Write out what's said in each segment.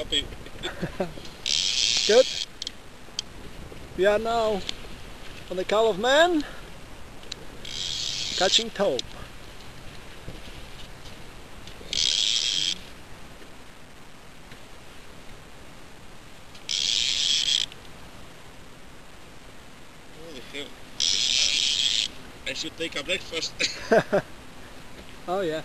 happy. Good. We are now on the Call of Man, catching taupe. What the hell? I should take a breakfast. Oh yeah.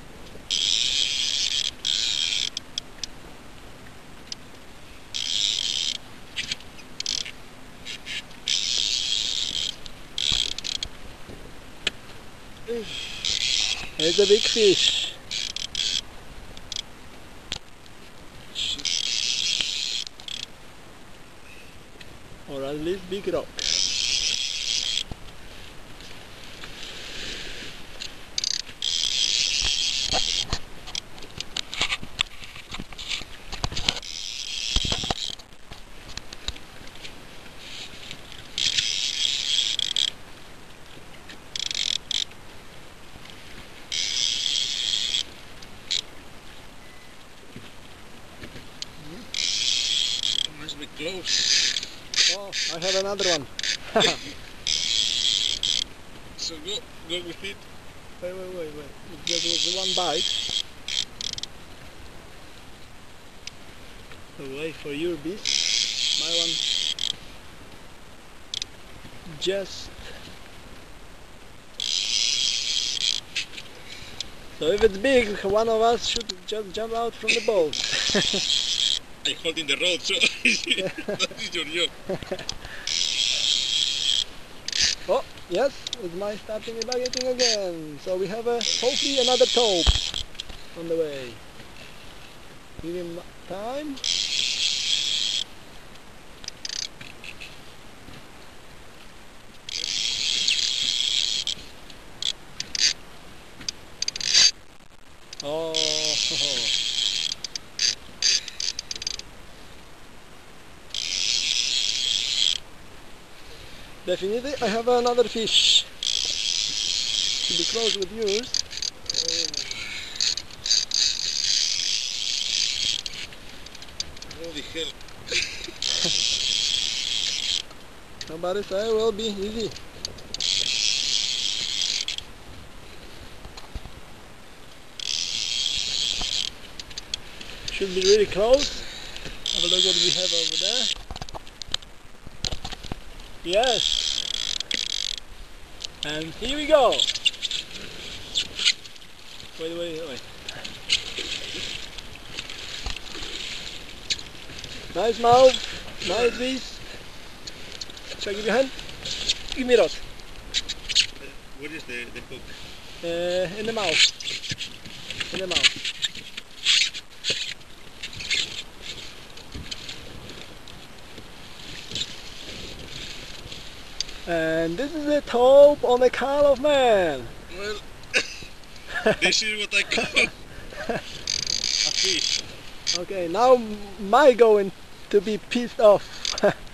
It's a big fish. Or at least big rock. Must be close. Oh, I have another one. So go with it. Wait. It just was one bite. Wait for your beast. My one just. So if it's big, one of us should just jump out from the boat. I'm holding the road, so that is your job. Oh, yes, it's my starting evaluating again. So we have hopefully another taupe on the way. Give him time. Oh, definitely I have another fish. To be close with yours. Holy hell. Nobody say will be easy. Should be really close. Have a look what we have over there. Yes. And here we go. Wait. Nice mouth, nice beast. Shall I give you a hand? Give me a rod. What is the hook? In the mouth. In the mouth. And this is a taupe on the Call of Man. Well, this is what I call a fish. Okay, now my going to be pissed off.